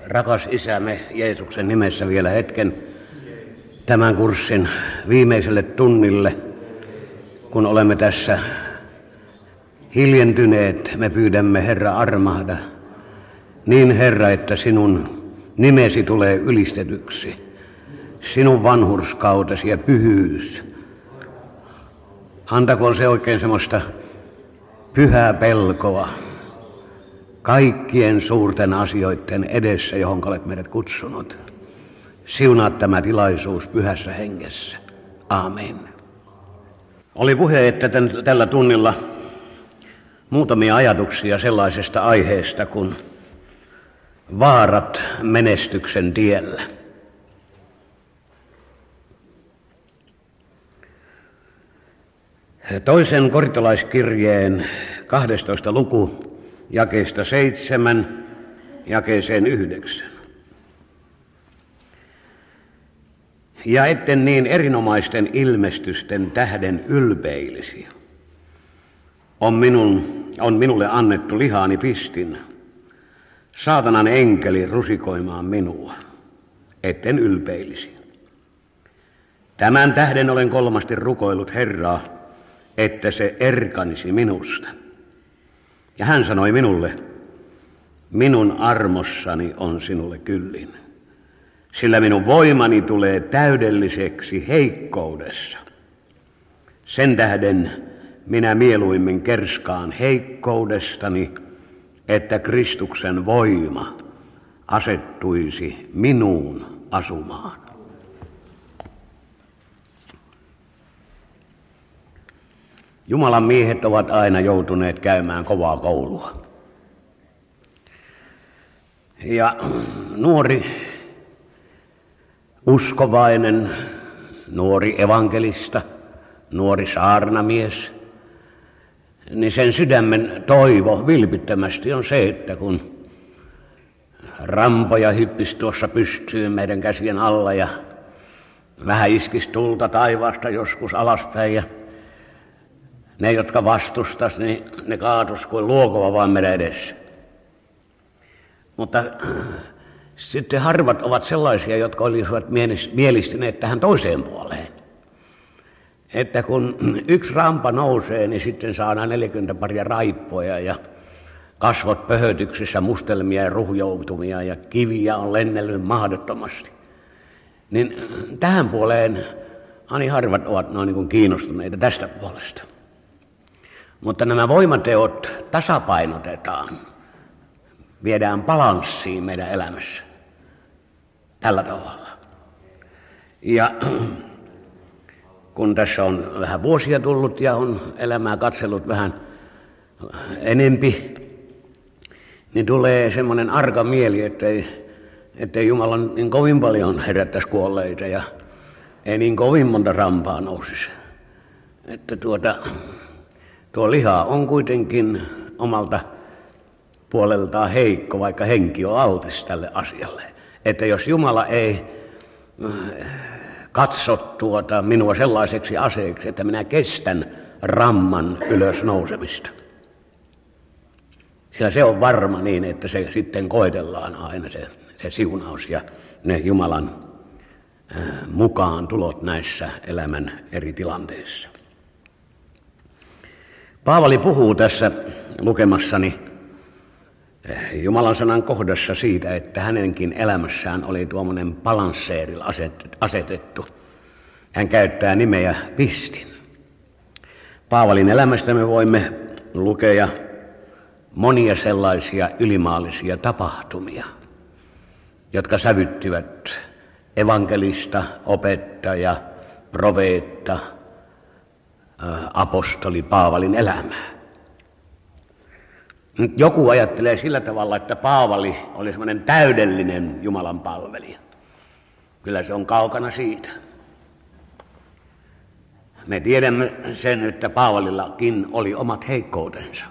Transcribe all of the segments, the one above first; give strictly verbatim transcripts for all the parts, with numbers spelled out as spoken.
Rakas Isämme, Jeesuksen nimessä vielä hetken tämän kurssin viimeiselle tunnille, kun olemme tässä hiljentyneet, me pyydämme, Herra, armahda. Niin, Herra, että sinun nimesi tulee ylistetyksi, sinun vanhurskautesi ja pyhyys. Antakoon se oikein semmoista pyhää pelkoa kaikkien suurten asioiden edessä, johon olet meidät kutsunut. Siunaa tämä tilaisuus pyhässä hengessä. Aamen. Oli puhe, että tämän, tällä tunnilla muutamia ajatuksia sellaisesta aiheesta kuin vaarat menestyksen tiellä. Toisen korintolaiskirjeen kahdestoista luku jakeesta seitsemän jakeeseen yhdeksän. Ja etten niin erinomaisten ilmestysten tähden ylpeilisi. On, minun, on minulle annettu lihaani pistin, saatanan enkeli rusikoimaan minua, etten ylpeilisi. Tämän tähden olen kolmasti rukoillut Herraa, että se erkanisi minusta. Ja hän sanoi minulle, minun armossani on sinulle kyllin, sillä minun voimani tulee täydelliseksi heikkoudessa. Sen tähden minä mieluimmin kerskaan heikkoudestani, että Kristuksen voima asettuisi minuun asumaan. Jumalan miehet ovat aina joutuneet käymään kovaa koulua. Ja nuori uskovainen, nuori evankelista, nuori saarnamies, niin sen sydämen toivo vilpittömästi on se, että kun rampoja hyppisi tuossa pystyyn meidän käsien alla ja vähän iskisi tulta taivaasta joskus alaspäin ja ne, jotka vastustas, niin ne kaatus kuin luokova vaan meidän edessä. Mutta sitten harvat ovat sellaisia, jotka olisivat mielistyneet tähän toiseen puoleen. Että kun yksi rampa nousee, niin sitten saadaan neljäkymmentä paria raippoja ja kasvot pöhötyksissä, mustelmia ja ruhjoutumia ja kiviä on lennellyt mahdottomasti. Niin tähän puoleen ani harvat ovat noin niin kuin kiinnostuneita tästä puolesta. Mutta nämä voimateot tasapainotetaan, viedään balanssiin meidän elämässä tällä tavalla. Ja kun tässä on vähän vuosia tullut ja on elämää katsellut vähän enempi, niin tulee semmoinen arka mieli, ettei, ettei Jumala niin kovin paljon herättäisi kuolleita ja ei niin kovin monta rampaa nousisi. Että tuota, tuo liha on kuitenkin omalta puoleltaan heikko, vaikka henki on altis tälle asialle. Että jos Jumala ei katso tuota minua sellaiseksi aseeksi, että minä kestän ramman ylös nousemista. Sillä se on varma niin, että se sitten koetellaan aina se, se siunaus ja ne Jumalan mukaan tulot näissä elämän eri tilanteissa. Paavali puhuu tässä lukemassani Jumalan sanan kohdassa siitä, että hänenkin elämässään oli tuommoinen balansseerilla asetettu. Hän käyttää nimeä pistin. Paavalin elämästä me voimme lukea monia sellaisia ylimaallisia tapahtumia, jotka sävyttivät evankelista, opettaja, profeetta, apostoli Paavalin elämää. Nyt joku ajattelee sillä tavalla, että Paavali oli semmoinen täydellinen Jumalan palvelija. Kyllä se on kaukana siitä. Me tiedämme sen, että Paavalillakin oli omat heikkoutensa.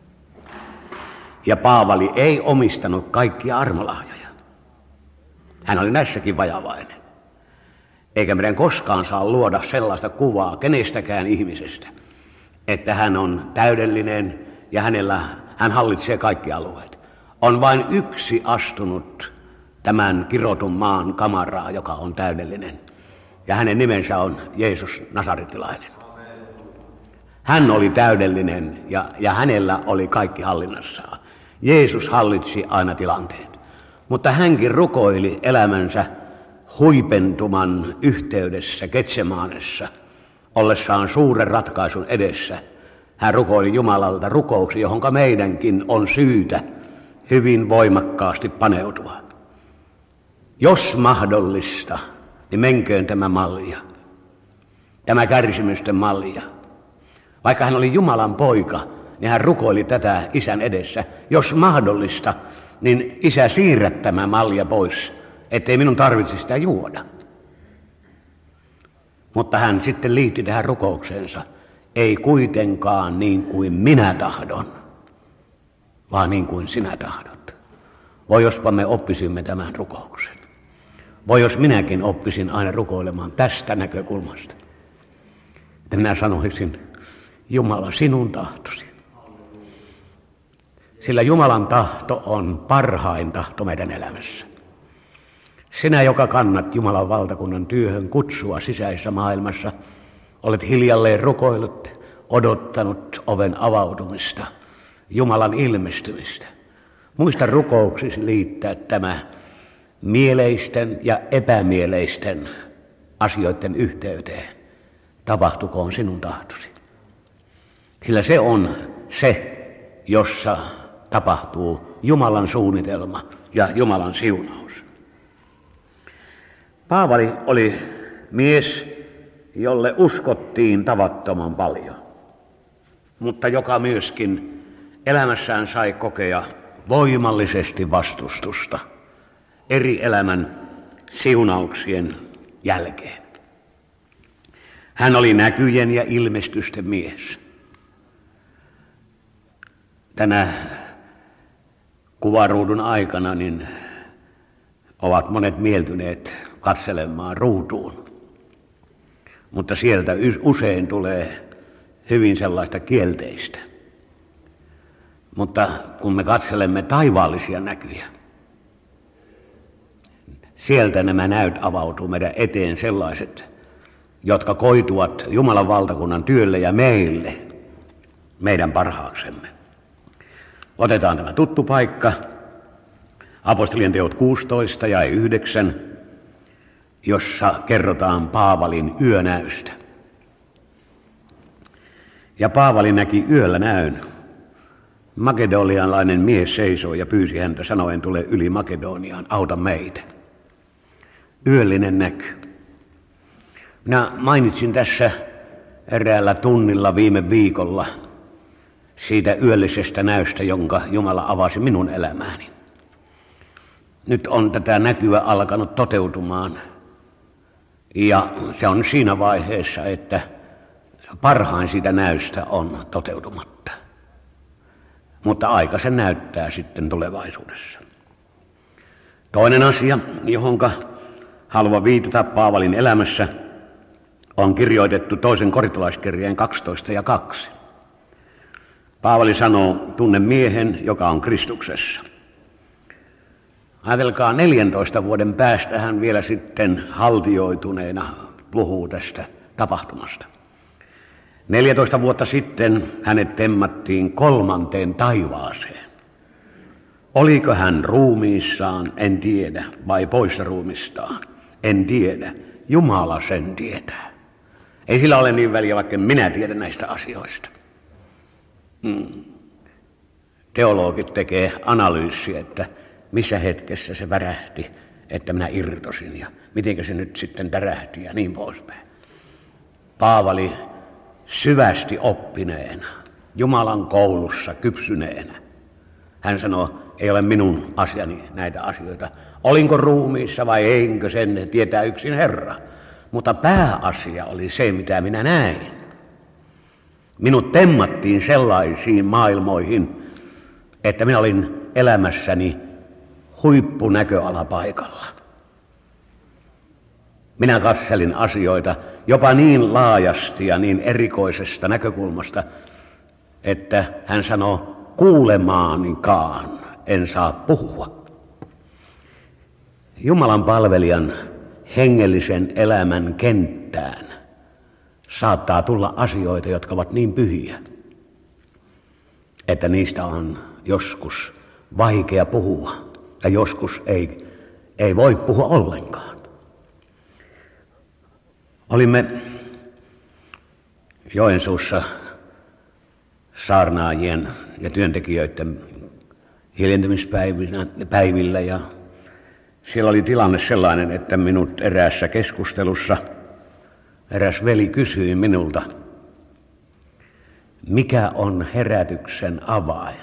Ja Paavali ei omistanut kaikkia armolahjoja. Hän oli näissäkin vajavainen. Eikä meidän koskaan saa luoda sellaista kuvaa kenestäkään ihmisestä, että hän on täydellinen ja hänellä, hän hallitsee kaikki alueet. On vain yksi astunut tämän kirotun maan kamaraa, joka on täydellinen. Ja hänen nimensä on Jeesus Nasaretilainen. Hän oli täydellinen ja, ja hänellä oli kaikki hallinnassaan. Jeesus hallitsi aina tilanteet. Mutta hänkin rukoili elämänsä huipentuman yhteydessä Getsemaanessa, ollessaan suuren ratkaisun edessä. Hän rukoili Jumalalta rukouksia, johonka meidänkin on syytä hyvin voimakkaasti paneutua. Jos mahdollista, niin menköön tämä malja, tämä kärsimysten malja. Vaikka hän oli Jumalan poika, niin hän rukoili tätä isän edessä. Jos mahdollista, niin isä, siirrä tämä malja pois, ettei minun tarvitse sitä juoda. Mutta hän sitten liitti tähän rukoukseensa. Ei kuitenkaan niin kuin minä tahdon, vaan niin kuin sinä tahdot. Voi jospa me oppisimme tämän rukouksen. Voi jos minäkin oppisin aina rukoilemaan tästä näkökulmasta. Että minä sanoisin, Jumala, sinun tahtosi. Sillä Jumalan tahto on parhain tahto meidän elämässä. Sinä, joka kannat Jumalan valtakunnan työhön kutsua sisäisessä maailmassa, olet hiljalleen rukoillut, odottanut oven avautumista, Jumalan ilmestymistä. Muista rukouksisi liittää tämä mieleisten ja epämieleisten asioiden yhteyteen. Tapahtukoon sinun tahtosi. Sillä se on se, jossa tapahtuu Jumalan suunnitelma ja Jumalan siunaus. Paavali oli mies, jolle uskottiin tavattoman paljon, mutta joka myöskin elämässään sai kokea voimallisesti vastustusta eri elämän siunauksien jälkeen. Hän oli näkyjen ja ilmestysten mies. Tänä kuvaruudun aikana niin ovat monet mieltyneet katselemaan ruutuun, mutta sieltä usein tulee hyvin sellaista kielteistä. Mutta kun me katselemme taivaallisia näkyjä, sieltä nämä näyt avautuu meidän eteen sellaiset, jotka koituvat Jumalan valtakunnan työlle ja meille, meidän parhaaksemme. Otetaan tämä tuttu paikka, apostolien teot kuusitoista ja yhdeksän, jossa kerrotaan Paavalin yönäystä. Ja Paavali näki yöllä näyn. Makedonialainen mies seisoi ja pyysi häntä sanoen, tule yli Makedoniaan, auta meitä. Yöllinen näky. Minä mainitsin tässä eräällä tunnilla viime viikolla siitä yöllisestä näystä, jonka Jumala avasi minun elämääni. Nyt on tätä näkyä alkanut toteutumaan ja se on siinä vaiheessa, että parhain siitä näystä on toteutumatta. Mutta aika se näyttää sitten tulevaisuudessa. Toinen asia, johonka haluan viitata Paavalin elämässä, on kirjoitettu toisen korintolaiskirjeen kaksitoista ja kaksi. Paavali sanoo, tunne miehen, joka on Kristuksessa. Ajatelkaa, neljäntoista vuoden päästä hän vielä sitten haltioituneena puhuu tästä tapahtumasta. neljätoista vuotta sitten hänet temmattiin kolmanteen taivaaseen. Oliko hän ruumiissaan, en tiedä, vai poissa ruumistaan, en tiedä. Jumala sen tietää. Ei sillä ole niin väliä, vaikka minä tiedän näistä asioista. Hmm. Teologit tekee analyysiä, että missä hetkessä se värähti, että minä irtosin ja miten se nyt sitten tärähti ja niin poispäin. Paavali syvästi oppineena, Jumalan koulussa kypsyneenä. Hän sanoi, ei ole minun asiani näitä asioita. Olinko ruumiissa vai einkö, sen tietää yksin Herra. Mutta pääasia oli se, mitä minä näin. Minut temmattiin sellaisiin maailmoihin, että minä olin elämässäni huippunäköalapaikalla. Minä katselin asioita jopa niin laajasti ja niin erikoisesta näkökulmasta, että hän sanoi, kuulemaanikaan en saa puhua. Jumalan palvelijan hengellisen elämän kenttään saattaa tulla asioita, jotka ovat niin pyhiä, että niistä on joskus vaikea puhua ja joskus ei, ei voi puhua ollenkaan. Olimme Joensuussa saarnaajien ja työntekijöiden hiljentymispäivillä ja siellä oli tilanne sellainen, että minut eräässä keskustelussa eräs veli kysyi minulta, mikä on herätyksen avain.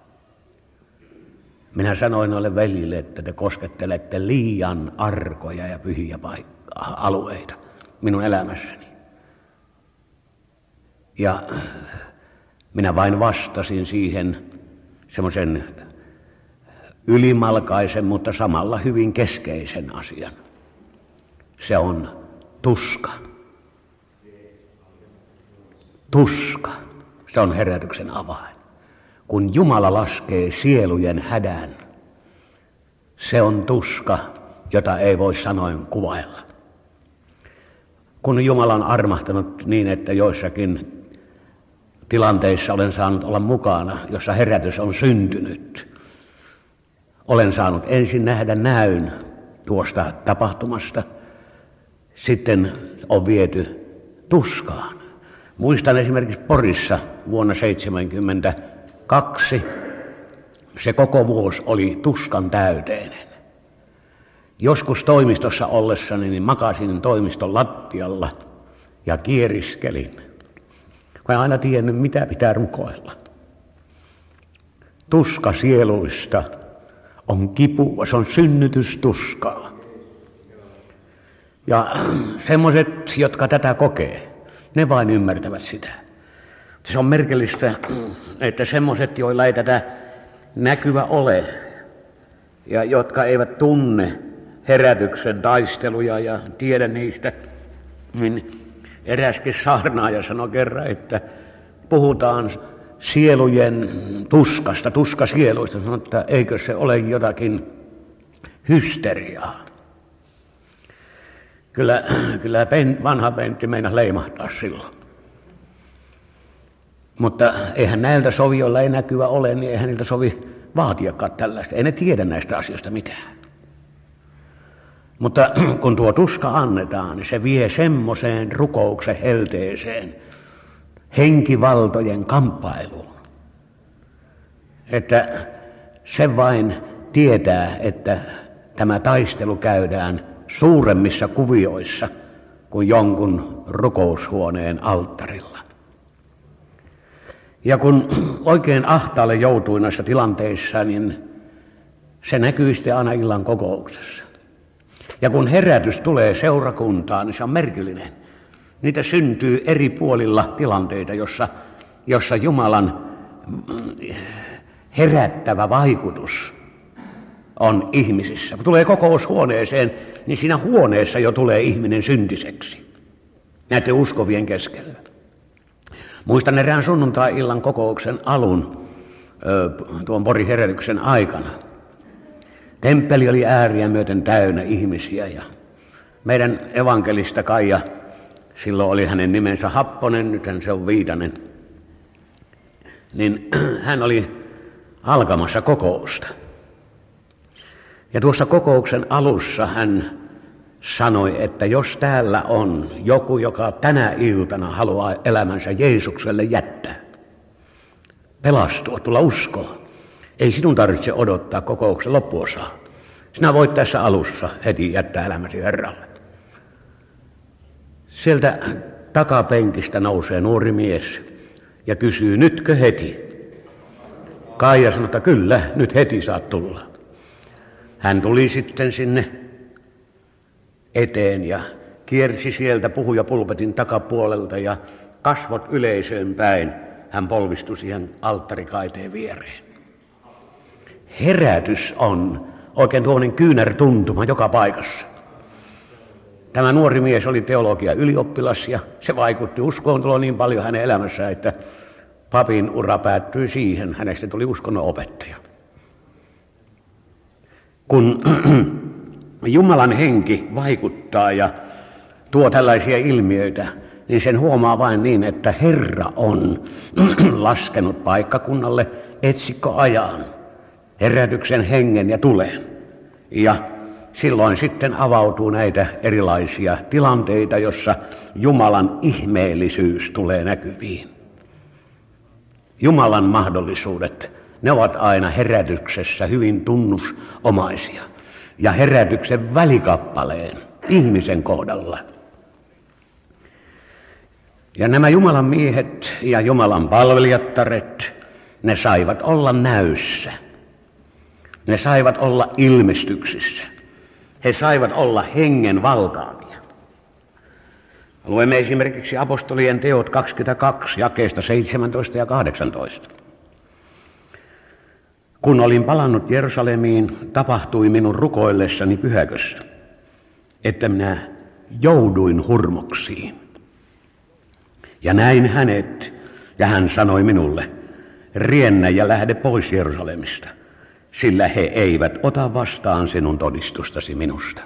Minä sanoin noille veljille, että te koskettelette liian arkoja ja pyhiä paikkaa, alueita minun elämässäni. Ja minä vain vastasin siihen semmoisen ylimalkaisen, mutta samalla hyvin keskeisen asian. Se on tuska. Tuska. Se on herätyksen avain. Kun Jumala laskee sielujen hädän, se on tuska, jota ei voi sanoin kuvailla. Kun Jumala on armahtanut niin, että joissakin tilanteissa olen saanut olla mukana, jossa herätys on syntynyt, olen saanut ensin nähdä näyn tuosta tapahtumasta, sitten on viety tuskaan. Muistan esimerkiksi Porissa vuonna seitsemänkymmentäkaksi, se koko vuosi oli tuskan täyteinen. Joskus toimistossa ollessani niin makasin toimiston lattialla ja kieriskelin. Mä en aina tiennyt, mitä pitää rukoilla. Tuska sieluista on kipu, se on synnytystuskaa. Ja semmoiset, jotka tätä kokee, ne vain ymmärtävät sitä. Se on merkillistä, että semmoiset, joilla ei tätä näkyvä ole, ja jotka eivät tunne herätyksen taisteluja ja tiedä niistä, niin eräskin saarnaaja sanoi kerran, että puhutaan sielujen tuskasta, tuskasieluista, sanoi, että eikö se ole jotakin hysteriaa. Kyllä, kyllä pen, vanha Pentti meinasi leimahtaa silloin. Mutta eihän näiltä sovi, joilla ei näkyvä ole, niin eihän niiltä sovi vaatiakaan tällaista. Ei ne tiedä näistä asioista mitään. Mutta kun tuo tuska annetaan, niin se vie semmoiseen rukouksen helteeseen, henkivaltojen kamppailuun, että se vain tietää, että tämä taistelu käydään suuremmissa kuvioissa kuin jonkun rukoushuoneen alttarilla. Ja kun oikein ahtaalle joutuu näissä tilanteissa, niin se näkyy sitten aina illan kokouksessa. Ja kun herätys tulee seurakuntaan, niin se on merkillinen. Niitä syntyy eri puolilla tilanteita, jossa, jossa Jumalan herättävä vaikutus on ihmisissä. Kun tulee kokoushuoneeseen, niin siinä huoneessa jo tulee ihminen syntiseksi näiden uskovien keskellä. Muistan erään sunnuntai-illan kokouksen alun tuon Porin herätyksen aikana. Temppeli oli ääriä myöten täynnä ihmisiä ja meidän evankelista Kaija, silloin oli hänen nimensä Happonen, nythän se on Viitanen, niin hän oli alkamassa kokousta. Ja tuossa kokouksen alussa hän sanoi, että jos täällä on joku, joka tänä iltana haluaa elämänsä Jeesukselle jättää, pelastua, tulla uskoon, ei sinun tarvitse odottaa kokouksen loppuosaa. Sinä voit tässä alussa heti jättää elämäsi Herralle. Sieltä takapenkistä nousee nuori mies ja kysyy, nytkö heti? Kaija sanoi, että kyllä, nyt heti saat tulla. Hän tuli sitten sinne eteen ja kiersi sieltä puhujapulpetin takapuolelta ja kasvot yleisöön päin. Hän polvistui siihen alttarikaiteen viereen. Herätys on oikein tuollainen kyynärtuntuma joka paikassa. Tämä nuori mies oli teologia ylioppilas ja se vaikutti uskoon tulo niin paljon hänen elämässään, että papin ura päättyi siihen. Hänestä tuli uskonnon opettaja. Kun Jumalan henki vaikuttaa ja tuo tällaisia ilmiöitä, niin sen huomaa vain niin, että Herra on laskenut paikkakunnalle etsikkoajan, herätyksen hengen ja tulen. Ja silloin sitten avautuu näitä erilaisia tilanteita, jossa Jumalan ihmeellisyys tulee näkyviin. Jumalan mahdollisuudet, ne ovat aina herätyksessä hyvin tunnusomaisia. Ja herätyksen välikappaleen ihmisen kohdalla. Ja nämä Jumalan miehet ja Jumalan palvelijattaret, ne saivat olla näyssä. Ne saivat olla ilmestyksissä. He saivat olla hengen valtaavia. Luemme esimerkiksi apostolien teot kaksikymmentäkaksi, jakeesta seitsemäntoista ja kahdeksantoista. Kun olin palannut Jerusalemiin, tapahtui minun rukoillessani pyhäkössä, että minä jouduin hurmoksiin. Ja näin hänet, ja hän sanoi minulle, riennä ja lähde pois Jerusalemista, sillä he eivät ota vastaan sinun todistustasi minusta.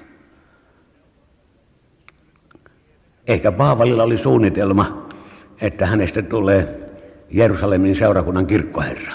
Ehkä Paavalilla oli suunnitelma, että hänestä tulee Jerusalemin seurakunnan kirkkoherra.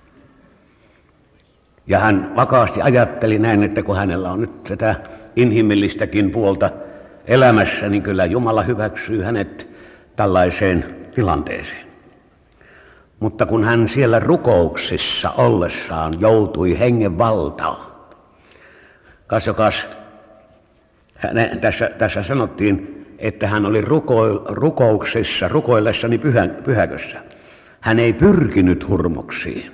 Ja hän vakaasti ajatteli näin, että kun hänellä on nyt tätä inhimillistäkin puolta elämässä, niin kyllä Jumala hyväksyy hänet tällaiseen tilanteeseen. Mutta kun hän siellä rukouksissa ollessaan joutui hengen valtaan, katsokas, häne, tässä, tässä sanottiin, että hän oli ruko, rukouksissa, rukoillessani pyhä, pyhäkössä. Hän ei pyrkinyt hurmoksiin.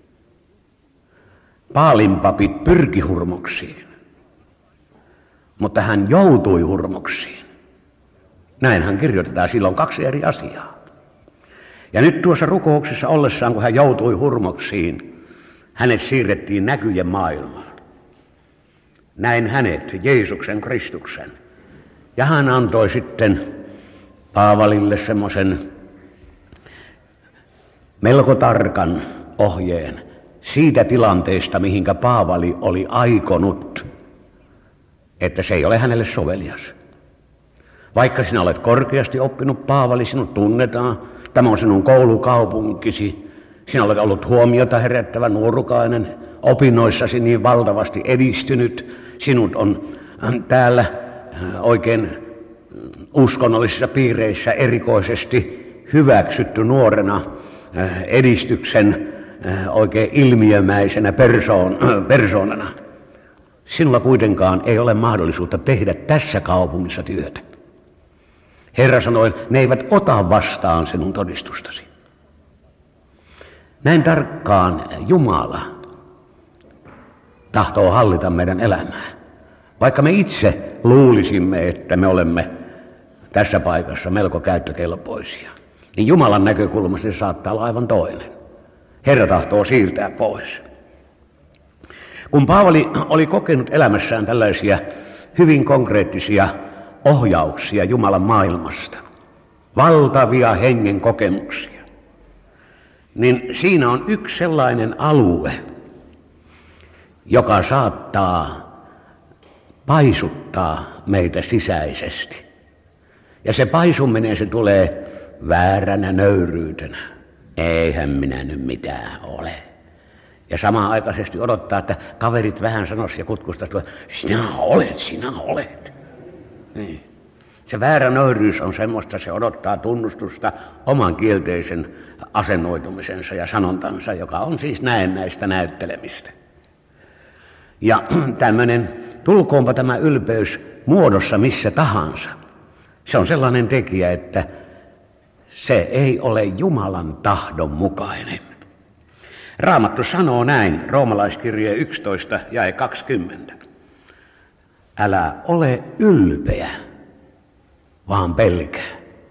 Paalinpapit pyrki hurmoksiin, mutta hän joutui hurmoksiin. Näinhän kirjoitetaan, silloin kaksi eri asiaa. Ja nyt tuossa rukouksessa ollessaan, kun hän joutui hurmoksiin, hänet siirrettiin näkyjen maailmaan. Näin hänet, Jeesuksen Kristuksen. Ja hän antoi sitten Paavalille semmoisen melko tarkan ohjeen siitä tilanteesta, mihinkä Paavali oli aikonut, että se ei ole hänelle sovelias. Vaikka sinä olet korkeasti oppinut, Paavali, sinut tunnetaan, tämä on sinun koulukaupunkisi, sinä olet ollut huomiota herättävä nuorukainen, opinnoissasi niin valtavasti edistynyt, sinut on täällä oikein uskonnollisissa piireissä erikoisesti hyväksytty nuorena edistyksen oikein ilmiömäisenä persoon, persoonana. Sinulla kuitenkaan ei ole mahdollisuutta tehdä tässä kaupungissa työtä. Herra sanoi, ne eivät ota vastaan sinun todistustasi. Näin tarkkaan Jumala tahtoo hallita meidän elämää. Vaikka me itse luulisimme, että me olemme tässä paikassa melko käyttökelpoisia, niin Jumalan näkökulmasta se saattaa olla aivan toinen. Herra tahtoo siirtää pois. Kun Paavali oli kokenut elämässään tällaisia hyvin konkreettisia ohjauksia Jumalan maailmasta, valtavia hengen kokemuksia, niin siinä on yksi sellainen alue, joka saattaa paisuttaa meitä sisäisesti. Ja se paisuminen, se tulee vääränä nöyryytenä. Eihän minä nyt mitään ole. Ja samanaikaisesti odottaa, että kaverit vähän sanoisi ja kutkustaisi, että sinä olet, sinä olet. Niin. Se väärä nöyryys on semmoista, se odottaa tunnustusta oman kielteisen asennoitumisensa ja sanontansa, joka on siis näennäistä näyttelemistä. Ja tämmöinen, tulkoonpa tämä ylpeys muodossa missä tahansa, se on sellainen tekijä, että se ei ole Jumalan tahdon mukainen. Raamattu sanoo näin, Roomalaiskirje yksitoista jae kaksikymmentä. Älä ole ylpeä, vaan pelkää.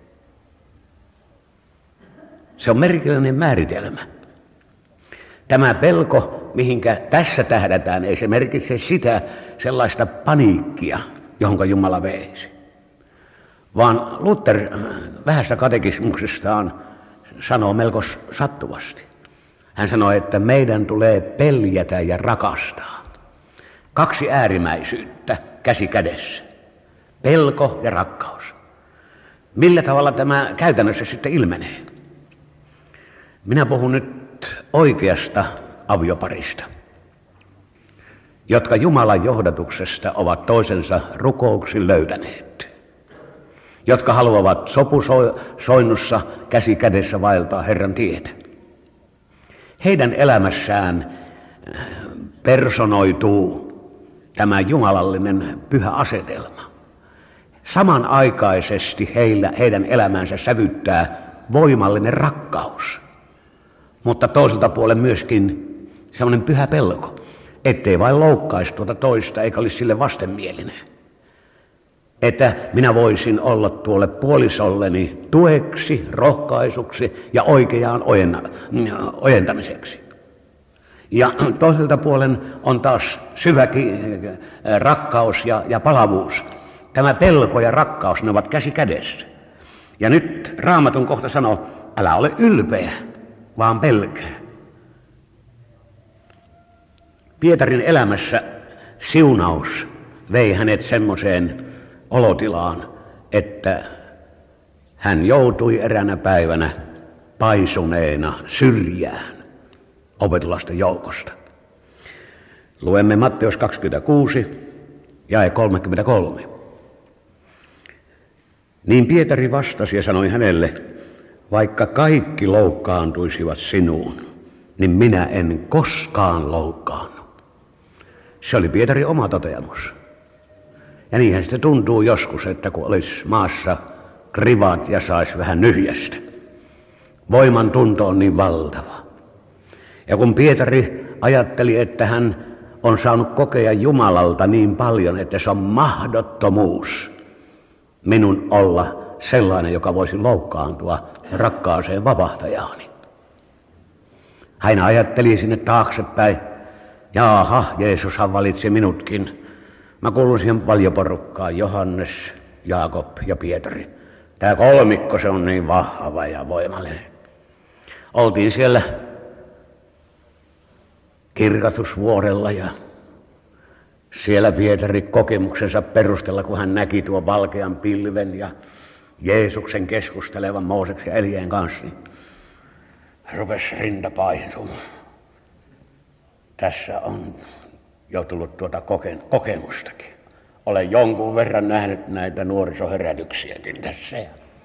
Se on merkillinen määritelmä. Tämä pelko, mihinkä tässä tähdätään, ei se merkitse sitä sellaista paniikkia, johonka Jumala veisi. Vaan Luther vähässä katekismuksestaan sanoo melko sattuvasti. Hän sanoi, että meidän tulee peljätä ja rakastaa. Kaksi äärimmäisyyttä käsi kädessä. Pelko ja rakkaus. Millä tavalla tämä käytännössä sitten ilmenee? Minä puhun nyt oikeasta avioparista, jotka Jumalan johdatuksesta ovat toisensa rukouksin löytäneet, jotka haluavat sopusoinnussa käsi kädessä vaeltaa Herran tietä. Heidän elämässään personoituu tämä jumalallinen pyhä asetelma. Samanaikaisesti heillä, heidän elämänsä sävyttää voimallinen rakkaus, mutta toiselta puolen myöskin semmoinen pyhä pelko, ettei vain loukkaisi tuota toista eikä olisi sille vastenmielinen. Että minä voisin olla tuolle puolisolleni tueksi, rohkaisuksi ja oikeaan ojentamiseksi. Ja toiselta puolen on taas syväkin rakkaus ja, ja palavuus. Tämä pelko ja rakkaus, ne ovat käsi kädessä. Ja nyt Raamatun kohta sanoo, älä ole ylpeä, vaan pelkää. Pietarin elämässä siunaus vei hänet semmoiseen olotilaan, että hän joutui eräänä päivänä paisuneena syrjään opetuslasten joukosta. Luemme Matteus kaksikymmentäkuusi, jae kolmekymmentäkolme. Niin Pietari vastasi ja sanoi hänelle, vaikka kaikki loukkaantuisivat sinuun, niin minä en koskaan loukkaannu. Se oli Pietarin oma toteamus. Ja niinhän sitten tuntuu joskus, että kun olisi maassa krivat ja saisi vähän nyhjästä. Voiman tunto on niin valtava. Ja kun Pietari ajatteli, että hän on saanut kokea Jumalalta niin paljon, että se on mahdottomuus minun olla sellainen, joka voisi loukkaantua rakkaaseen vapahtajaani. Hän ajatteli sinne taaksepäin, jaaha, Jeesushan valitsi minutkin. Mä kuulun siihen valioporukkaan, Johannes, Jaakob ja Pietari. Tämä kolmikko, se on niin vahva ja voimallinen. Oltiin siellä Kirkastusvuorella ja siellä Pietari kokemuksensa perusteella, kun hän näki tuon valkean pilven ja Jeesuksen keskustelevan Mooseksen ja Elieen kanssa, niin rupesi rinta painsumaan. Tässä on jo tullut tuota koke- kokemustakin. Olen jonkun verran nähnyt näitä nuorisoherätyksiäkin tässä.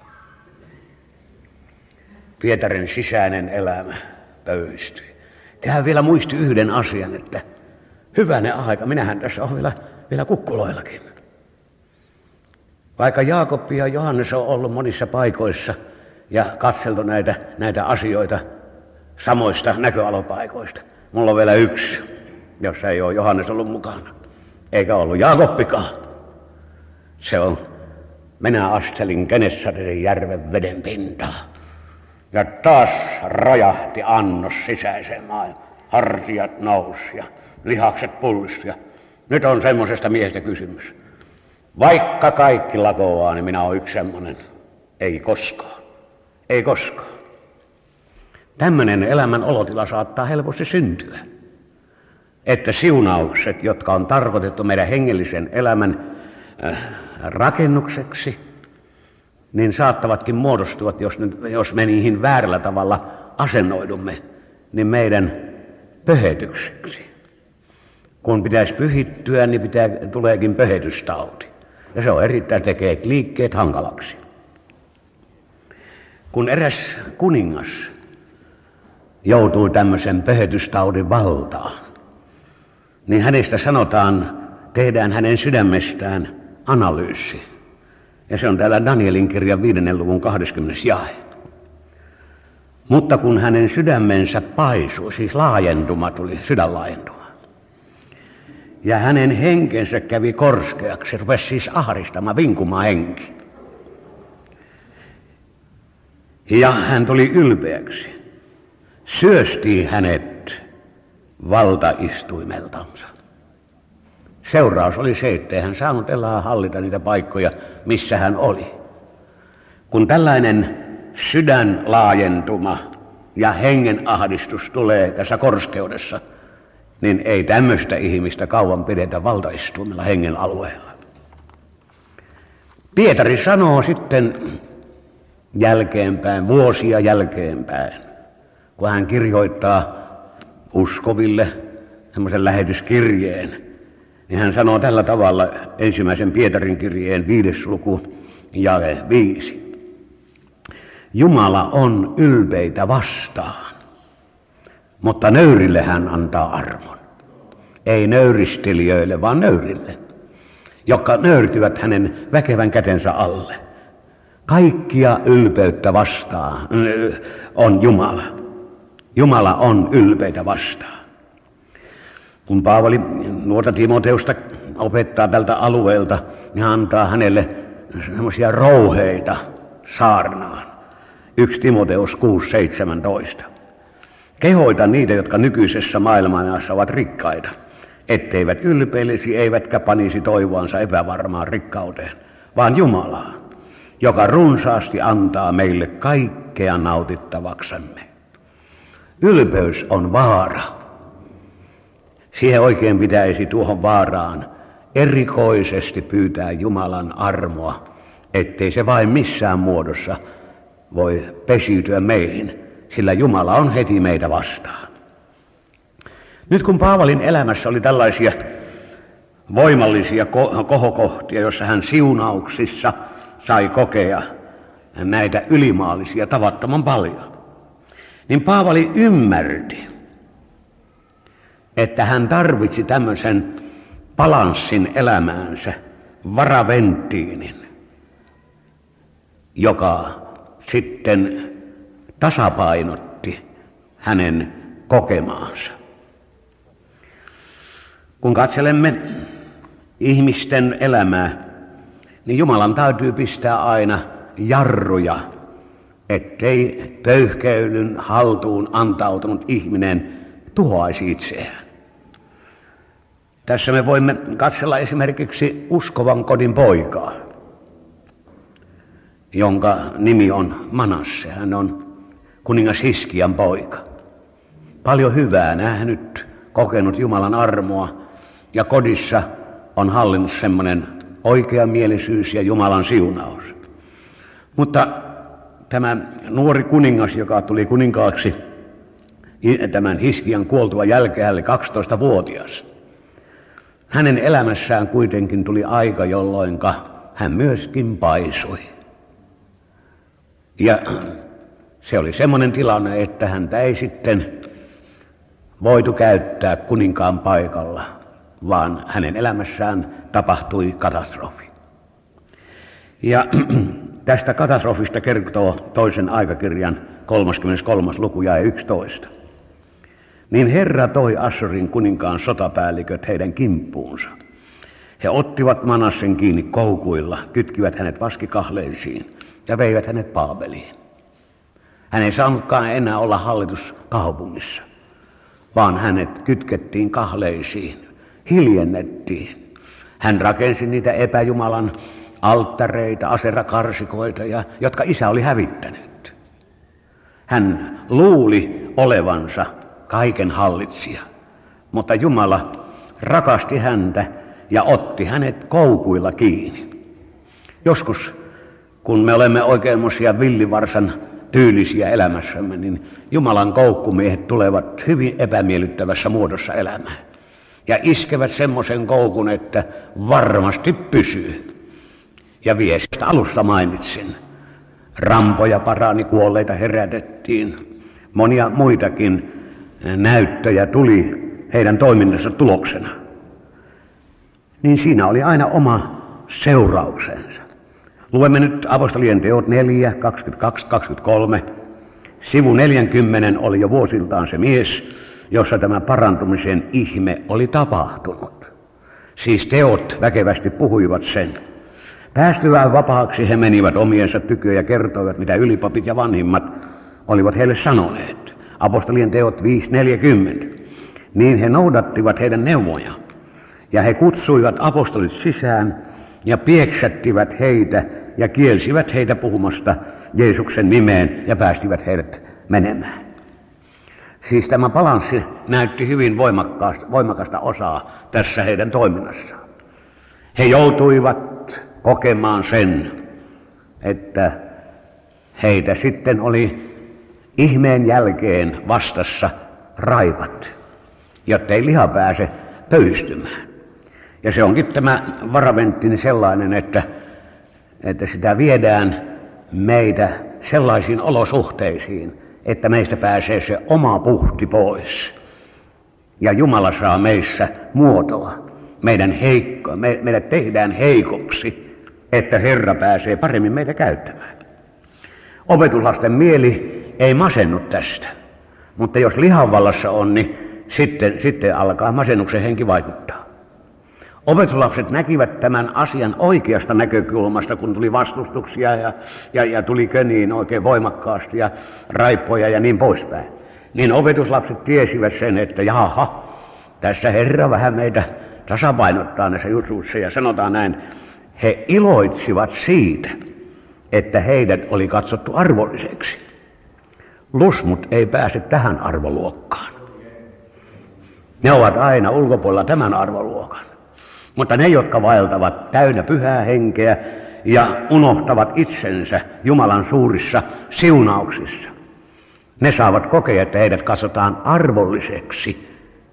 Pietarin sisäinen elämä pöystyi. Tähän vielä muisti yhden asian, että hyvänen aika, minähän tässä on vielä, vielä kukkuloillakin. Vaikka Jaakob ja Johannes on ollut monissa paikoissa ja katseltu näitä, näitä asioita samoista näköalopaikoista. Mulla on vielä yksi, jossa ei ole Johannes ollut mukana, eikä ollut Jaakobbikaan. Se on, minä astelin Genesaretin järven veden pintaa. Ja taas rojahti annos sisäiseen maailmaan. Hartiat nousi ja lihakset pullisti. Ja nyt on semmoisesta miehestä kysymys. Vaikka kaikki lakoaa, niin minä olen yksi semmoinen. Ei koskaan. Ei koskaan. Tämmöinen elämän olotila saattaa helposti syntyä. Että siunaukset, jotka on tarkoitettu meidän hengellisen elämän äh, rakennukseksi, niin saattavatkin muodostua, jos, jos me niihin väärällä tavalla asennoidumme, niin meidän pöhetykseksi. Kun pitäisi pyhittyä, niin pitää, tuleekin pöhetystauti. Ja se on erittäin tekee liikkeet hankalaksi. Kun eräs kuningas joutui tämmöisen pöhetystaudin valtaan, niin hänestä sanotaan, tehdään hänen sydämestään analyysi. Ja se on täällä Danielin kirjan viidennen luvun kahdeskymmenes jae. Mutta kun hänen sydämensä paisui, siis laajentuma tuli, sydänlaajentuma. Ja hänen henkensä kävi korskeaksi, rupesi siis ahdistamaan, vinkumaan henki. Ja hän tuli ylpeäksi. Syöstiin hänet valtaistuimeltansa. Seuraus oli se, ettei hän saanut elää hallita niitä paikkoja, missä hän oli. Kun tällainen sydänlaajentuma ja hengen ahdistus tulee tässä korskeudessa, niin ei tämmöistä ihmistä kauan pidetä valtaistuimella hengen alueella. Pietari sanoo sitten jälkeenpäin, vuosia jälkeenpäin, kun hän kirjoittaa uskoville semmoisen lähetyskirjeen, niin hän sanoo tällä tavalla ensimmäisen Pietarin kirjeen viides luku jae viisi. Jumala on ylpeitä vastaan, mutta nöyrille hän antaa armon. Ei nöyristelijöille, vaan nöyrille, jotka nöyrtyvät hänen väkevän kätensä alle. Kaikkia ylpeyttä vastaan on Jumala. Jumala on ylpeitä vastaan. Kun Paavali nuorta Timoteusta opettaa tältä alueelta, niin antaa hänelle semmoisia rouheita saarnaan. yksi Timoteus kuusi seitsemäntoista. Kehoita niitä, jotka nykyisessä maailmanajassa ovat rikkaita, etteivät ylpeilisi eivätkä panisi toivoansa epävarmaan rikkauteen, vaan Jumalaa, joka runsaasti antaa meille kaikkea nautittavaksemme. Ylpeys on vaara. Siihen oikein pitäisi tuohon vaaraan erikoisesti pyytää Jumalan armoa, ettei se vain missään muodossa voi pesiytyä meihin, sillä Jumala on heti meitä vastaan. Nyt kun Paavalin elämässä oli tällaisia voimallisia kohokohtia, joissa hän siunauksissa sai kokea näitä ylimaallisia tavattoman paljon, niin Paavali ymmärti, että hän tarvitsi tämmöisen balanssin elämäänsä, varaventtiinin, joka sitten tasapainotti hänen kokemaansa. Kun katselemme ihmisten elämää, niin Jumalan täytyy pistää aina jarruja, ettei pöyhkeilyn haltuun antautunut ihminen tuhoaisi itseään. Tässä me voimme katsella esimerkiksi uskovan kodin poikaa, jonka nimi on Manasse. Hän on kuningas Hiskian poika. Paljon hyvää nähnyt, kokenut Jumalan armoa, ja kodissa on hallinnut semmoinen oikeamielisyys ja Jumalan siunaus. Mutta tämä nuori kuningas, joka tuli kuninkaaksi tämän Hiskian kuoltua jälkeen, hän oli kaksitoistavuotias. Hänen elämässään kuitenkin tuli aika, jolloin hän myöskin paisui. Ja se oli semmoinen tilanne, että häntä ei sitten voitu käyttää kuninkaan paikalla, vaan hänen elämässään tapahtui katastrofi. Ja tästä katastrofista kertoo toisen aikakirjan kolmaskymmeneskolmas luku jae yksitoista. Niin Herra toi Assurin kuninkaan sotapäälliköt heidän kimppuunsa. He ottivat Manassen kiinni koukuilla, kytkivät hänet vaskikahleisiin ja veivät hänet Baabeliin. Hän ei saanutkaan enää olla hallituskaupungissa, vaan hänet kytkettiin kahleisiin, hiljennettiin. Hän rakensi niitä epäjumalan alttareita, aserakarsikoita, ja, jotka isä oli hävittänyt. Hän luuli olevansa kaiken hallitsija, mutta Jumala rakasti häntä ja otti hänet koukuilla kiinni. Joskus, kun me olemme oikeimmoisia villivarsan tyylisiä elämässämme, niin Jumalan koukkumiehet tulevat hyvin epämiellyttävässä muodossa elämään. Ja iskevät semmoisen koukun, että varmasti pysyy. Ja viestistä alussa mainitsin. Rampoja parani, kuolleita herätettiin. Monia muitakin näyttöjä tuli heidän toiminnassa tuloksena. Niin siinä oli aina oma seurauksensa. Luemme nyt apostolien teot neljä, kaksikymmentäkaksi kaksikymmentäkolme. Sivu neljäkymmentä oli jo vuosiltaan se mies, jossa tämä parantumisen ihme oli tapahtunut. Siis teot väkevästi puhuivat sen. Päästyään vapaaksi he menivät omiensa tykö ja kertoivat, mitä ylipapit ja vanhimmat olivat heille sanoneet. Apostolien teot viisi neljäkymmentä. Niin he noudattivat heidän neuvojaan. Ja he kutsuivat apostolit sisään ja pieksättivät heitä ja kielsivät heitä puhumasta Jeesuksen nimeen ja päästivät heidät menemään. Siis tämä balanssi näytti hyvin voimakkaasta, voimakasta osaa tässä heidän toiminnassaan. He joutuivat kokemaan sen, että heitä sitten oli ihmeen jälkeen vastassa raivat, jotta ei liha pääse pöystymään. Ja se onkin tämä varaventtini sellainen, että, että sitä viedään meitä sellaisiin olosuhteisiin, että meistä pääsee se oma puhti pois. Ja Jumala saa meissä muotoa. Meidän heikko, me, meidät tehdään heikoksi, että Herra pääsee paremmin meitä käyttämään. Opetuslasten mieli ei masennu tästä, mutta jos lihanvallassa on, niin sitten, sitten alkaa masennuksen henki vaikuttaa. Opetuslapset näkivät tämän asian oikeasta näkökulmasta, kun tuli vastustuksia ja, ja, ja tuli köniin oikein voimakkaasti ja raippoja ja niin poispäin. Niin opetuslapset tiesivät sen, että jaha, tässä Herra vähän meitä tasapainottaa näissä jutuissa ja sanotaan näin, he iloitsivat siitä, että heidät oli katsottu arvolliseksi. Lusmut ei pääse tähän arvoluokkaan. Ne ovat aina ulkopuolella tämän arvoluokan. Mutta ne, jotka vaeltavat täynnä pyhää henkeä ja unohtavat itsensä Jumalan suurissa siunauksissa, ne saavat kokea, että heidät katsotaan arvolliseksi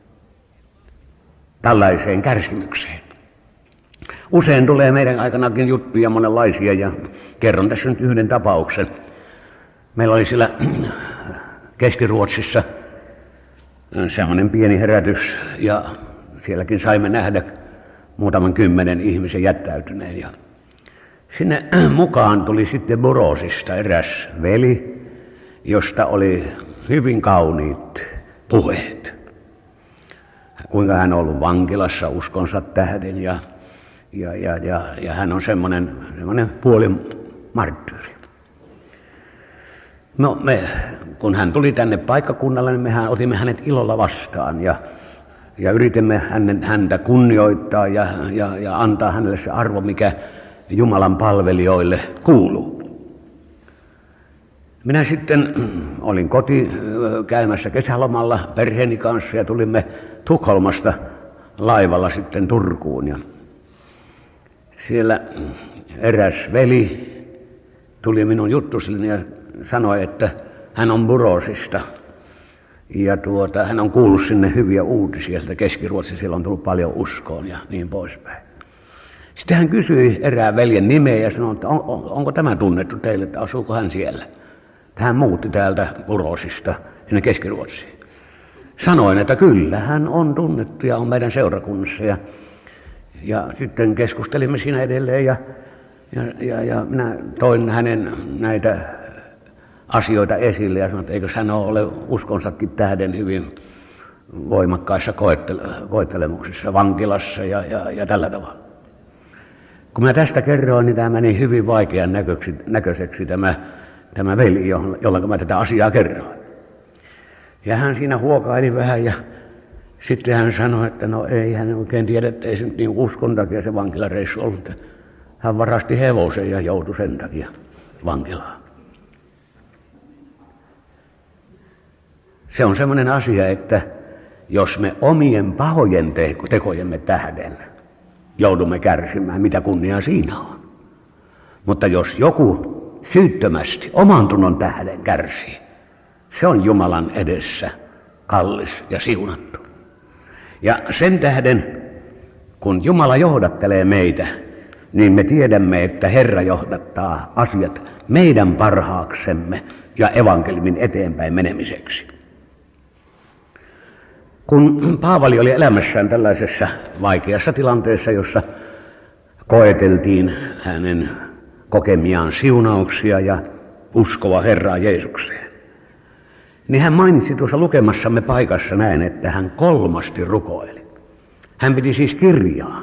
tällaiseen kärsimykseen. Usein tulee meidän aikanakin juttuja monenlaisia ja kerron tässä nyt yhden tapauksen. Meillä oli siellä Keski-Ruotsissa sellainen pieni herätys ja sielläkin saimme nähdä muutaman kymmenen ihmisen jättäytyneen. Ja sinne mukaan tuli sitten Burosista eräs veli, josta oli hyvin kauniit puheet. Kuinka hän on ollut vankilassa uskonsa tähden ja, ja, ja, ja, ja hän on semmoinen, semmoinen puoli marttyyri. No me, kun hän tuli tänne paikkakunnalle, niin mehän otimme hänet ilolla vastaan ja, ja yritimme hänen, häntä kunnioittaa ja, ja, ja antaa hänelle se arvo, mikä Jumalan palvelijoille kuuluu. Minä sitten olin koti käymässä kesälomalla perheeni kanssa ja tulimme Tukholmasta laivalla sitten Turkuun. Ja siellä eräs veli tuli minun juttusilleni ja sanoi, että hän on Burosista. Ja tuota, hän on kuullut sinne hyviä uutisia, että Keski-Ruotsissa siellä on tullut paljon uskoon ja niin poispäin. Sitten hän kysyi erään veljen nimeä ja sanoi, että on, on, onko tämä tunnettu teille, että asuuko hän siellä. Hän muutti täältä Burosista sinne Keski-Ruotsiin. Sanoin, että kyllä hän on tunnettu ja on meidän seurakunnassa. Ja, ja sitten keskustelimme siinä edelleen ja, ja, ja, ja minä toin hänen näitä asioita esille ja sanoin, että eikö hän ole uskonsakin tähden hyvin voimakkaissa koettele- koettelemuksissa, vankilassa ja, ja, ja tällä tavalla. Kun mä tästä kerroin, niin tämä meni hyvin vaikean näköksi, näköiseksi tämä, tämä veli, jolloin mä tätä asiaa kerroin. Ja hän siinä huokaili vähän ja sitten hän sanoi, että no ei hän oikein tiedä, että ei se nyt niin uskon takia se vankilareissu ollut. Hän varasti hevosen ja joutui sen takia vankilaan. Se on semmoinen asia, että jos me omien pahojen tekojemme tähden joudumme kärsimään, mitä kunniaa siinä on. Mutta jos joku syyttömästi oman tunnon tähden kärsii, se on Jumalan edessä kallis ja siunattu. Ja sen tähden, kun Jumala johdattelee meitä, niin me tiedämme, että Herra johdattaa asiat meidän parhaaksemme ja evankeliumin eteenpäin menemiseksi. Kun Paavali oli elämässään tällaisessa vaikeassa tilanteessa, jossa koeteltiin hänen kokemiaan siunauksia ja uskoa Herraa Jeesukseen, niin hän mainitsi tuossa lukemassamme paikassa näin, että hän kolmasti rukoili. Hän piti siis kirjaa.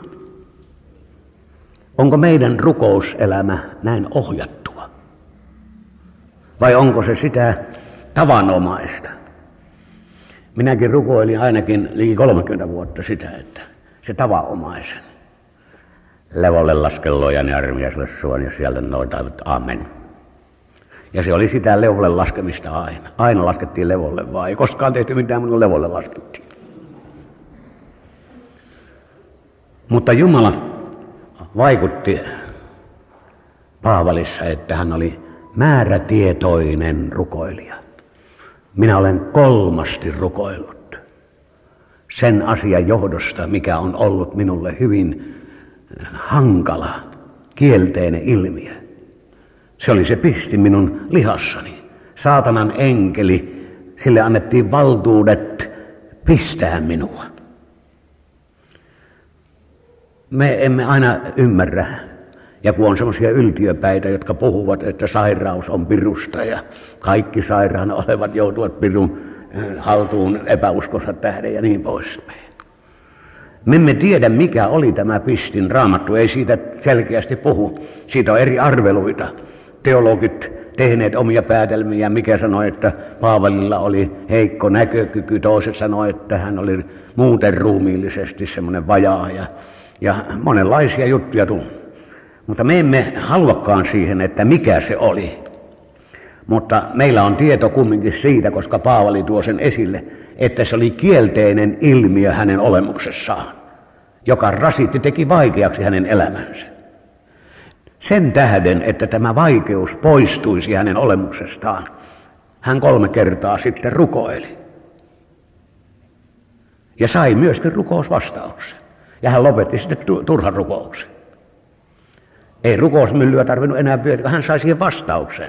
Onko meidän rukouselämä näin ohjattua? Vai onko se sitä tavanomaista? Minäkin rukoilin ainakin liki kolmekymmentä vuotta sitä, että se tavanomaisen. Levolle laskellojan ja armiaselle suon ja siellä noin taivat, amen. Ja se oli sitä levolle laskemista aina. Aina laskettiin levolle vaan. Ei koskaan tehty mitään, mutta levolle laskettiin. Mutta Jumala vaikutti Paavalissa, että hän oli määrätietoinen rukoilija. Minä olen kolmasti rukoillut sen asian johdosta, mikä on ollut minulle hyvin hankala, kielteinen ilmiö. Se oli se pisti minun lihassani. Saatanan enkeli, sille annettiin valtuudet pistää minua. Me emme aina ymmärrä. Ja kun on semmoisia yltiöpäitä, jotka puhuvat, että sairaus on pirusta ja kaikki sairaana olevat joutuvat pirun haltuun epäuskossa tähden ja niin poispäin. Me emme tiedä, mikä oli tämä pistin. Raamattu ei siitä selkeästi puhu. Siitä on eri arveluita. Teologit tehneet omia päätelmiä, mikä sanoi, että Paavalilla oli heikko näkökyky. Toiset sanoi, että hän oli muuten ruumiillisesti semmoinen vajaa ja, ja monenlaisia juttuja tuli. Mutta me emme haluakaan siihen, että mikä se oli. Mutta meillä on tieto kumminkin siitä, koska Paavali tuo sen esille, että se oli kielteinen ilmiö hänen olemuksessaan, joka rasitti, teki vaikeaksi hänen elämänsä. Sen tähden, että tämä vaikeus poistuisi hänen olemuksestaan, hän kolme kertaa sitten rukoili. Ja sai myöskin rukousvastauksen. Ja hän lopetti sitten turhan rukouksen. Ei rukousmyllyä tarvinnut enää pyöriä, hän sai siihen vastauksen.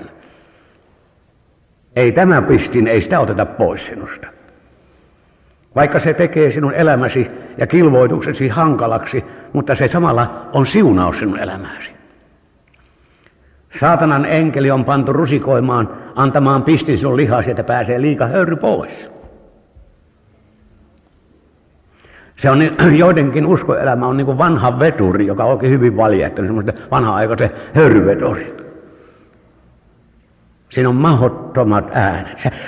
Ei tämä pistin, ei sitä oteta pois sinusta. Vaikka se tekee sinun elämäsi ja kilvoituksesi hankalaksi, mutta se samalla on siunaus sinun elämäsi. Saatanan enkeli on pantu rusikoimaan, antamaan pistin sinun lihasi, että pääsee liika höyry pois. Se on joidenkin uskoelämä on niin kuin vanha veturi, joka on oikein hyvin valjehtanut, semmoista vanha-aikaisen höyryveturi. Siinä on mahdottomat äänet. Se,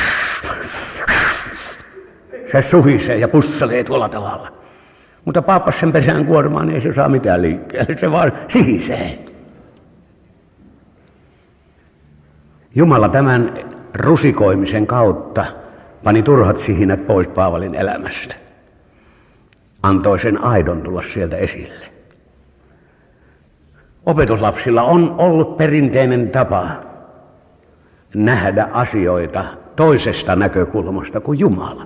se suhisee ja pussalee tuolla tavalla. Mutta paappas sen pesään kuormaan, niin ei se saa mitään liikkeelle. Se vaan sihisee. Jumala tämän rusikoimisen kautta pani turhat sihinät pois Paavalin elämästä. Antoi sen aidon tulla sieltä esille. Opetuslapsilla on ollut perinteinen tapa nähdä asioita toisesta näkökulmasta kuin Jumala.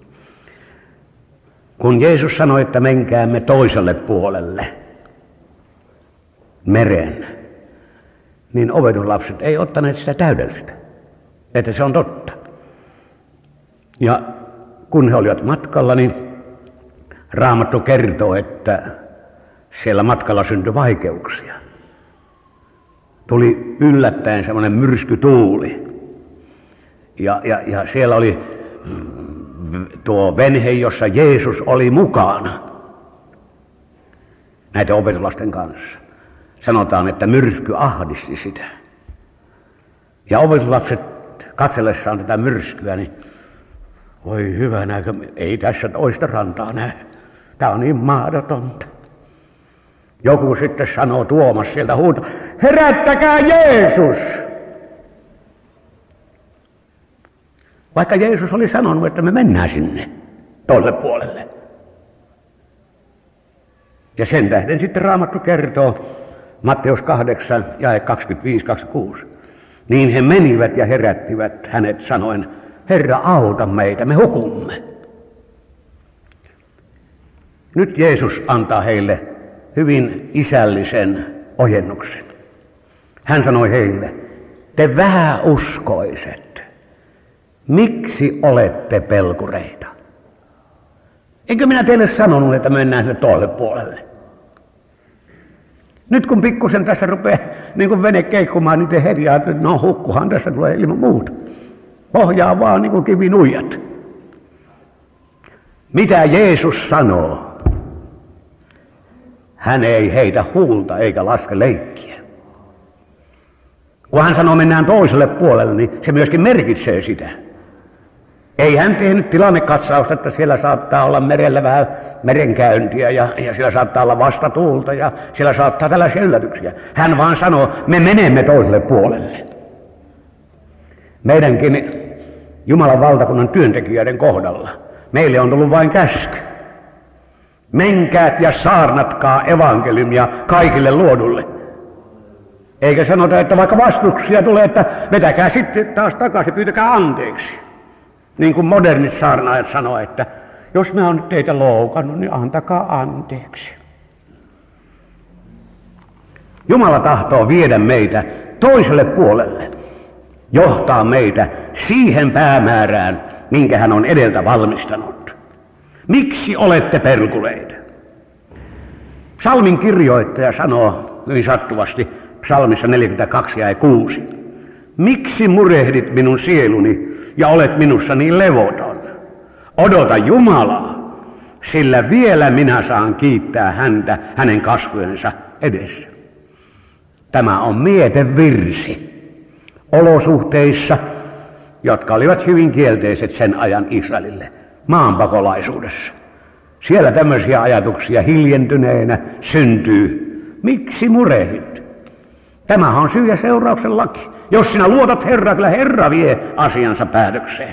Kun Jeesus sanoi, että menkäämme toiselle puolelle meren, niin opetuslapset ei ottaneet sitä täydellistä, että se on totta. Ja kun he olivat matkalla, niin Raamattu kertoo, että siellä matkalla syntyi vaikeuksia. Tuli yllättäen semmoinen myrskytuuli. Ja, ja, ja siellä oli tuo venhe, jossa Jeesus oli mukana näiden opetuslasten kanssa. Sanotaan, että myrsky ahdisti sitä. Ja opetuslapset katsellessaan tätä myrskyä, niin voi hyvä näkö, ei tässä toista rantaa näe. Tämä on niin mahdotonta. Joku sitten sanoo, Tuomas sieltä huutaa, herättäkää Jeesus! Vaikka Jeesus oli sanonut, että me mennään sinne toiselle puolelle. Ja sen tähden sitten Raamattu kertoo, Matteus kahdeksan, jae kaksikymmentäviisi kaksikymmentäkuusi. Niin he menivät ja herättivät hänet sanoen, Herra, auta meitä, me hukumme. Nyt Jeesus antaa heille hyvin isällisen ojennuksen. Hän sanoi heille, te vähäuskoiset, miksi olette pelkureita? Eikö minä teille sanonut, että mennään sinne toiselle puolelle? Nyt kun pikkusen tässä rupeaa niin kuin vene keikkumaan, niin te heti ajattelee, että no hukkuhan tässä tulee ilman muuta. Pohjaa vaan niin kuin kivinuijat. Mitä Jeesus sanoo? Hän ei heitä huulta eikä laske leikkiä. Kun hän sanoo mennään toiselle puolelle, niin se myöskin merkitsee sitä. Ei hän tehnyt tilannekatsausta, että siellä saattaa olla merellä vähän merenkäyntiä ja, ja siellä saattaa olla vastatuulta ja siellä saattaa tällaisia yllätyksiä. Hän vaan sanoo, me menemme toiselle puolelle. Meidänkin Jumalan valtakunnan työntekijöiden kohdalla meille on tullut vain käsky. Menkäät ja saarnatkaa evankeliumia kaikille luodulle. Eikä sanota, että vaikka vastustuksia tulee, että vetäkää sitten taas takaisin, pyytäkää anteeksi. Niin kuin modernit saarnaajat sanoo, että jos me on nyt teitä loukannut, niin antakaa anteeksi. Jumala tahtoo viedä meitä toiselle puolelle, johtaa meitä siihen päämäärään, minkä hän on edeltä valmistanut. Miksi olette perkuleita? Psalmin kirjoittaja sanoo hyvin sattuvasti psalmissa neljäkymmentäkaksi ja kuusi. Miksi murehdit minun sieluni ja olet minussa niin levoton? Odota Jumalaa, sillä vielä minä saan kiittää häntä hänen kasvojensa edessä. Tämä on mietevirsi olosuhteissa, jotka olivat hyvin kielteiset sen ajan Israelille maanpakolaisuudessa. Siellä tämmöisiä ajatuksia hiljentyneenä syntyy. Miksi murehdit? Tämä on syy ja seurauksen laki. Jos sinä luotat Herraa, kyllä Herra vie asiansa päätökseen.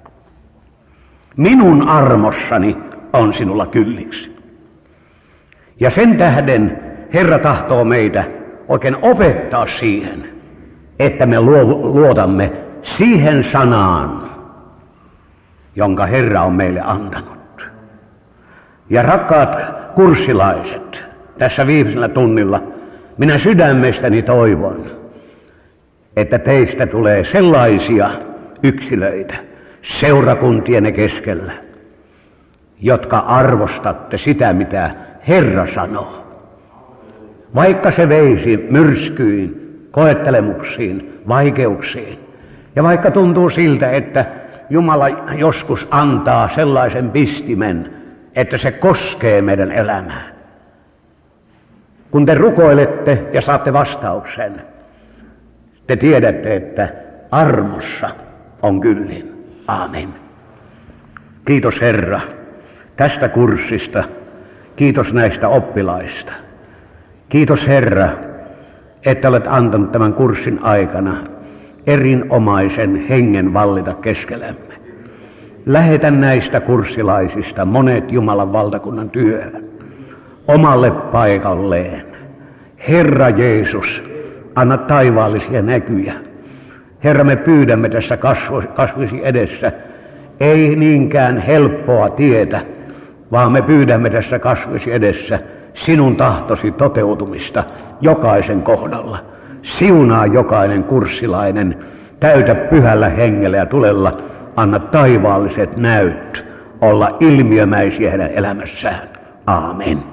Minun armossani on sinulla kylliksi. Ja sen tähden Herra tahtoo meitä oikein opettaa siihen, että me luotamme siihen sanaan, jonka Herra on meille antanut. Ja rakkaat kurssilaiset, tässä viimeisellä tunnilla minä sydämestäni toivon, että teistä tulee sellaisia yksilöitä seurakuntienne keskellä, jotka arvostatte sitä, mitä Herra sanoo. Vaikka se veisi myrskyihin, koettelemuksiin, vaikeuksiin, ja vaikka tuntuu siltä, että Jumala joskus antaa sellaisen pistimen, että se koskee meidän elämää. Kun te rukoilette ja saatte vastauksen, te tiedätte, että armossa on kyllin. Aamen. Kiitos Herra tästä kurssista. Kiitos näistä oppilaista. Kiitos Herra, että olet antanut tämän kurssin aikana erinomaisen hengen vallita keskellämme. Lähetä näistä kurssilaisista monet Jumalan valtakunnan työhön omalle paikalleen. Herra Jeesus, anna taivaallisia näkyjä. Herra, me pyydämme tässä kasvoisi edessä, ei niinkään helppoa tietä, vaan me pyydämme tässä kasvoisi edessä sinun tahtosi toteutumista jokaisen kohdalla. Siunaa jokainen kurssilainen, täytä pyhällä hengellä ja tulella, anna taivaalliset näyt olla ilmiömäisiä heidän elämässään. Aamen.